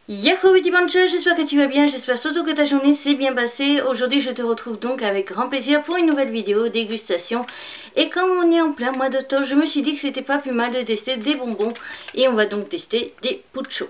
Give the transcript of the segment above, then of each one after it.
Yahoo petit bancha, j'espère que tu vas bien, j'espère surtout que ta journée s'est bien passée. Aujourd'hui je te retrouve donc avec grand plaisir pour une nouvelle vidéo dégustation. Et comme on est en plein mois d'octobre, je me suis dit que c'était pas plus mal de tester des bonbons. Et on va donc tester des puchos.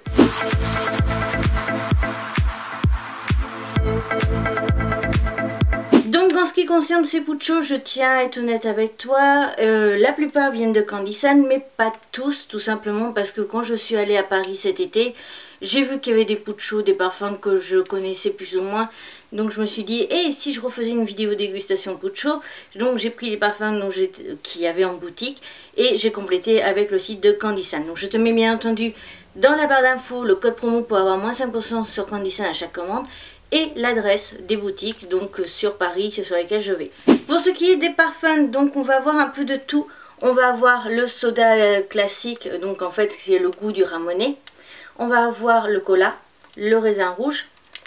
Donc en ce qui concerne ces puchos, je tiens à être honnête avec toi, la plupart viennent de Candy Sun, mais pas tous, tout simplement parce que quand je suis allée à Paris cet été, j'ai vu qu'il y avait des puchos, des parfums que je connaissais plus ou moins, donc je me suis dit, et si je refaisais une vidéo dégustation pucho, donc j'ai pris les parfums qu'il y avait en boutique et j'ai complété avec le site de Candy Sun. Donc je te mets bien entendu dans la barre d'infos le code promo pour avoir moins 5% sur Candy Sun à chaque commande. Et l'adresse des boutiques donc sur Paris sur lesquelles je vais. Pour ce qui est des parfums, donc on va avoir un peu de tout. On va avoir le soda classique, donc en fait c'est le goût du ramonais. On va avoir le cola, le raisin rouge.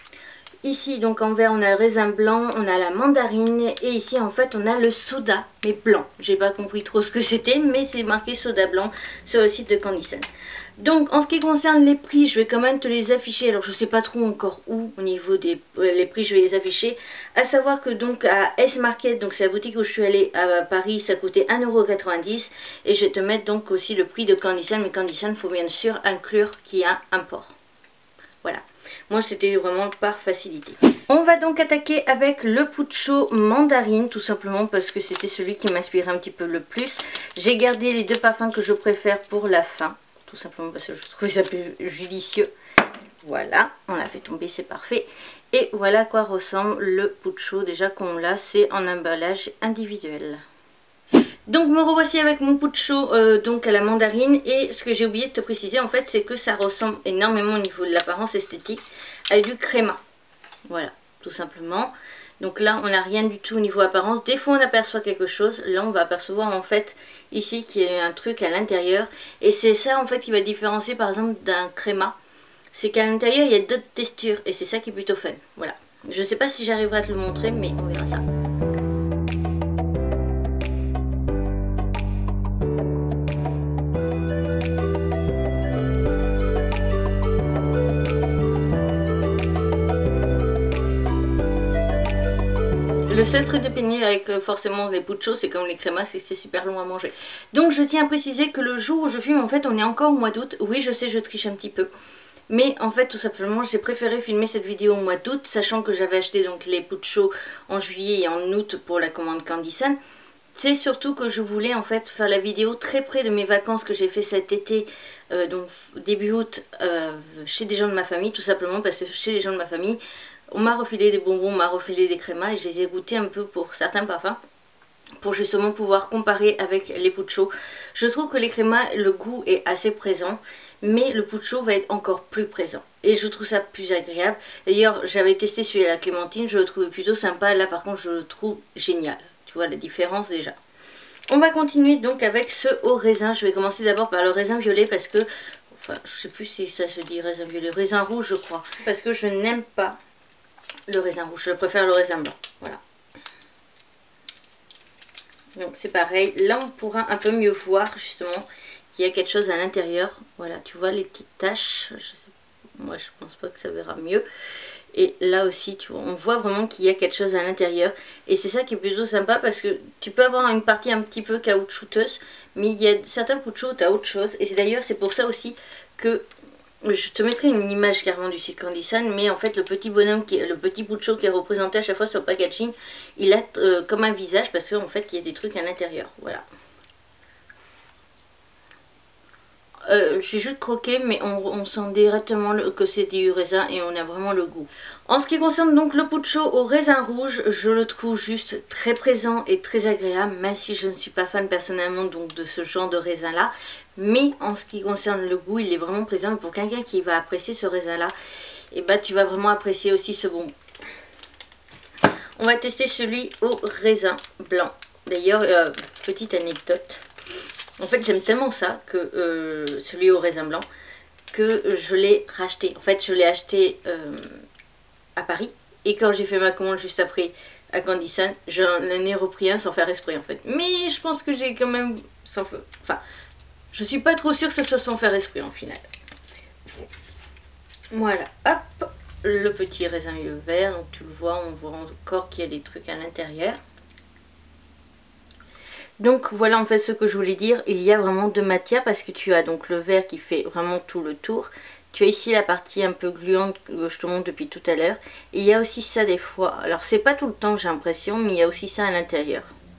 Ici donc en vert on a le raisin blanc, on a la mandarine et ici en fait on a le soda mais blanc. J'ai pas compris trop ce que c'était mais c'est marqué soda blanc sur le site de Candy Sun. Donc en ce qui concerne les prix, je vais quand même te les afficher. Alors je sais pas trop encore où au niveau des les prix je vais les afficher. À savoir que donc à S-Market, donc c'est la boutique où je suis allée à Paris, ça coûtait 1,90 € et je vais te mettre donc aussi le prix de Candy Sun. Mais Candy Sun, il faut bien sûr inclure qu'il y a un port. Voilà. Moi c'était vraiment par facilité. On va donc attaquer avec le pucho mandarine, tout simplement parce que c'était celui qui m'inspirait un petit peu le plus. J'ai gardé les deux parfums que je préfère pour la fin. Tout simplement parce que je trouvais ça plus judicieux. Voilà, on l'a fait tomber, c'est parfait. Et voilà à quoi ressemble le pucho. Déjà qu'on l'a, c'est en emballage individuel. Donc me revoici avec mon pucho donc à la mandarine. Et ce que j'ai oublié de te préciser en fait, c'est que ça ressemble énormément au niveau de l'apparence esthétique à du créma. Voilà, tout simplement. Donc là on n'a rien du tout au niveau apparence. Des fois on aperçoit quelque chose. Là on va apercevoir en fait ici qu'il y a un truc à l'intérieur. Et c'est ça en fait qui va différencier par exemple d'un créma. C'est qu'à l'intérieur il y a d'autres textures. Et c'est ça qui est plutôt fun. Voilà. Je sais pas si j'arriverai à te le montrer mais on verra ça. Le seul truc de pénible avec forcément les puchos, c'est comme les crémas, c'est que c'est super long à manger. Donc je tiens à préciser que le jour où je filme, en fait on est encore au mois d'août. Oui je sais, je triche un petit peu. Mais en fait tout simplement j'ai préféré filmer cette vidéo au mois d'août, sachant que j'avais acheté donc les puchos en juillet et en août pour la commande Candy Sun. C'est surtout que je voulais en fait faire la vidéo très près de mes vacances que j'ai fait cet été, donc début août, chez des gens de ma famille, tout simplement parce que chez les gens de ma famille, on m'a refilé des bonbons, on m'a refilé des crémas et je les ai goûtés un peu pour certains parfums pour justement pouvoir comparer avec les puchos. Je trouve que les crémas, le goût est assez présent, mais le pucho va être encore plus présent et je trouve ça plus agréable. D'ailleurs j'avais testé celui à la clémentine, je le trouvais plutôt sympa, là par contre je le trouve génial. Tu vois la différence déjà. On va continuer donc avec ce au raisin. Je vais commencer d'abord par le raisin violet parce que, enfin je sais plus si ça se dit raisin violet, raisin rouge je crois, parce que je n'aime pas le raisin rouge, je préfère le raisin blanc. Voilà. Donc c'est pareil, là on pourra un peu mieux voir justement qu'il y a quelque chose à l'intérieur. Voilà, tu vois les petites taches, moi je pense pas que ça verra mieux. Et là aussi, tu vois, on voit vraiment qu'il y a quelque chose à l'intérieur. Et c'est ça qui est plutôt sympa parce que tu peux avoir une partie un petit peu caoutchouteuse, mais il y a certains puchos où tu as autre chose. Et d'ailleurs c'est pour ça aussi que je te mettrai une image carrément du site Candy Sun, mais en fait le petit bonhomme, le petit pucho qui est représenté à chaque fois sur le packaging, il a comme un visage parce qu'en fait il y a des trucs à l'intérieur. Voilà. J'ai juste croqué mais on sent directement que c'est du raisin et on a vraiment le goût. En ce qui concerne donc le pucho au raisin rouge, je le trouve juste très présent et très agréable, même si je ne suis pas fan personnellement donc de ce genre de raisin là. Mais en ce qui concerne le goût, il est vraiment présent et pour quelqu'un qui va apprécier ce raisin là, et bah tu vas vraiment apprécier aussi ce bonbon. On va tester celui au raisin blanc. D'ailleurs, petite anecdote. En fait j'aime tellement ça, que celui au raisin blanc, que je l'ai racheté. En fait je l'ai acheté à Paris. Et quand j'ai fait ma commande juste après à Candy Sun, j'en ai repris un sans faire exprès en fait. Mais je pense que j'ai quand même sans feu. Enfin, je suis pas trop sûre que ce soit sans faire exprès en final. Voilà, hop, le petit raisin vert, donc tu le vois, on voit encore qu'il y a des trucs à l'intérieur. Donc voilà en fait ce que je voulais dire, il y a vraiment deux matières parce que tu as donc le vert qui fait vraiment tout le tour. Tu as ici la partie un peu gluante que je te montre depuis tout à l'heure. Et il y a aussi ça des fois, alors c'est pas tout le temps j'ai l'impression, mais il y a aussi ça à l'intérieur.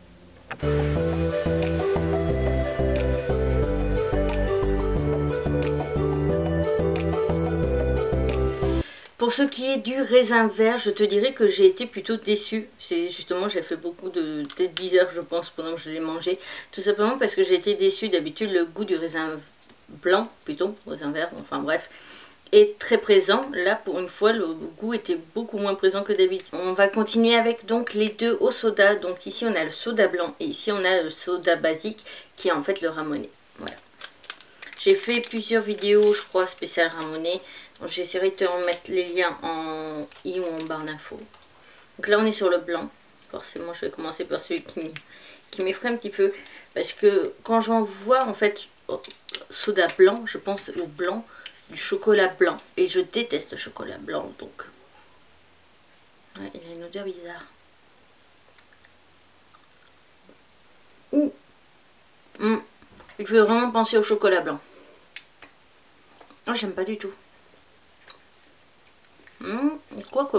Pour ce qui est du raisin vert, je te dirais que j'ai été plutôt déçue. C'est justement, j'ai fait beaucoup de têtes bizarres, je pense, pendant que je l'ai mangé. Tout simplement parce que j'ai été déçue. D'habitude, le goût du raisin blanc, plutôt, raisin vert, enfin bref, est très présent. Là, pour une fois, le goût était beaucoup moins présent que d'habitude. On va continuer avec donc les deux au soda. Donc ici, on a le soda blanc et ici, on a le soda basique qui est en fait le ramonné. Voilà. J'ai fait plusieurs vidéos, je crois, spéciales ramonné. Donc j'essaierai de te remettre les liens en i ou en barre d'infos. Donc là on est sur le blanc. Forcément je vais commencer par celui qui m'effraie un petit peu. Parce que quand j'en vois en fait soda blanc, je pense au blanc du chocolat blanc. Et je déteste le chocolat blanc donc. Ouais, il a une odeur bizarre. Ouh. Il fait vraiment penser au chocolat blanc. Ah, j'aime pas du tout. Quoique.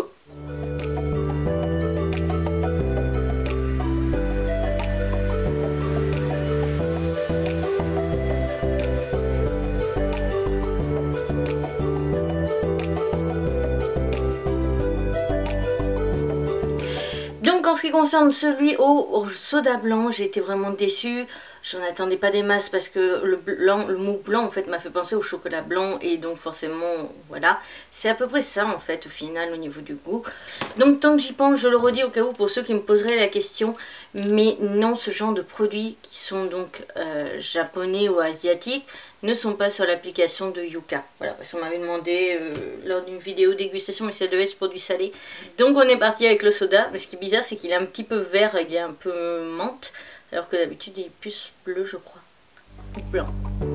Donc en ce qui concerne celui au soda blanc, j'ai été vraiment déçue. J'en attendais pas des masses parce que le mou blanc en fait m'a fait penser au chocolat blanc et donc forcément voilà, c'est à peu près ça en fait au final au niveau du goût. Donc tant que j'y pense, je le redis au cas où pour ceux qui me poseraient la question, mais non, ce genre de produits qui sont donc japonais ou asiatiques ne sont pas sur l'application de Yuka. Voilà, parce qu'on m'avait demandé lors d'une vidéo dégustation, mais ça devait être pour du salé. Donc on est parti avec le soda, mais ce qui est bizarre c'est qu'il est un petit peu vert, il est un peu menthe. Alors que d'habitude il est plus bleu je crois, ou blanc.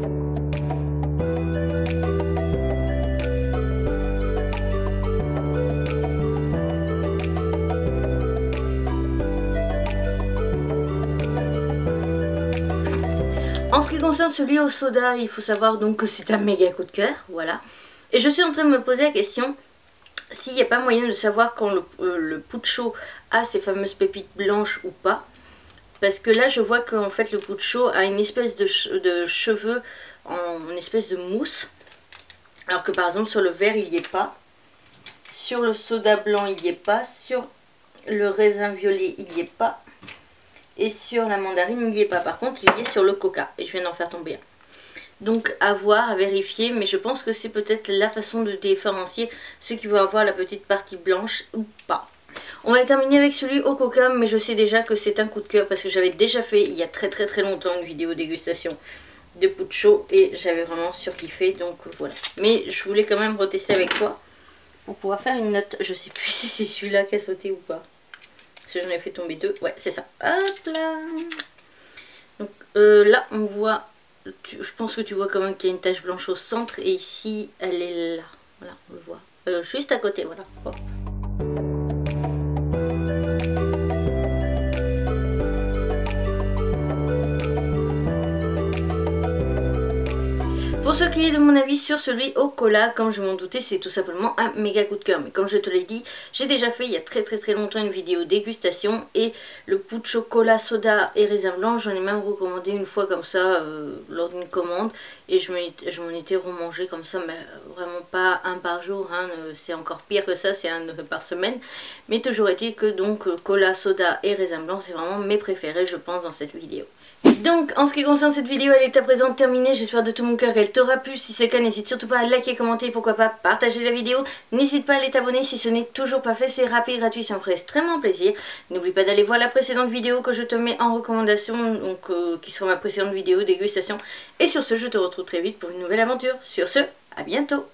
En ce qui concerne celui au soda, il faut savoir donc que c'est un méga coup de cœur, voilà. Et je suis en train de me poser la question s'il n'y a pas moyen de savoir quand le Pucho a ces fameuses pépites blanches ou pas. Parce que là je vois qu'en fait le Pucho a une espèce de cheveux en espèce de mousse. Alors que par exemple sur le vert il n'y est pas. Sur le soda blanc il n'y est pas. Sur le raisin violet il n'y est pas. Et sur la mandarine il n'y est pas. Par contre il y est sur le coca. Et je viens d'en faire tomber un. Donc à voir, à vérifier. Mais je pense que c'est peut-être la façon de différencier ceux qui vont avoir la petite partie blanche ou pas. On va terminer avec celui au coca, mais je sais déjà que c'est un coup de cœur parce que j'avais déjà fait il y a très longtemps une vidéo dégustation de Pucho et j'avais vraiment surkiffé, donc voilà. Mais je voulais quand même retester avec toi pour pouvoir faire une note. Je sais plus si c'est celui-là qui a sauté ou pas. Parce que j'en ai fait tomber deux. Ouais, c'est ça. Hop là. Donc là on voit, je pense que tu vois quand même qu'il y a une tache blanche au centre et ici elle est là. Voilà, on le voit. Juste à côté, voilà. Hop. Pour ce qui est de mon avis sur celui au cola, comme je m'en doutais, c'est tout simplement un méga coup de cœur. Mais comme je te l'ai dit, j'ai déjà fait il y a très longtemps une vidéo dégustation. Et le Pucho cola, soda et raisin blanc, j'en ai même recommandé une fois comme ça lors d'une commande. Et je m'en étais remangé comme ça, mais vraiment pas un par jour. Hein, c'est encore pire que ça, c'est un par semaine. Mais toujours est-il que donc cola, soda et raisin blanc, c'est vraiment mes préférés je pense dans cette vidéo. Donc en ce qui concerne cette vidéo, elle est à présent terminée, j'espère de tout mon cœur qu'elle t'aura plu. Si c'est le cas, n'hésite surtout pas à liker, commenter et pourquoi pas partager la vidéo. N'hésite pas à aller t'abonner si ce n'est toujours pas fait, c'est rapide, gratuit, ça me ferait extrêmement plaisir. N'oublie pas d'aller voir la précédente vidéo que je te mets en recommandation, donc qui sera ma précédente vidéo dégustation. Et sur ce, je te retrouve très vite pour une nouvelle aventure. Sur ce, à bientôt.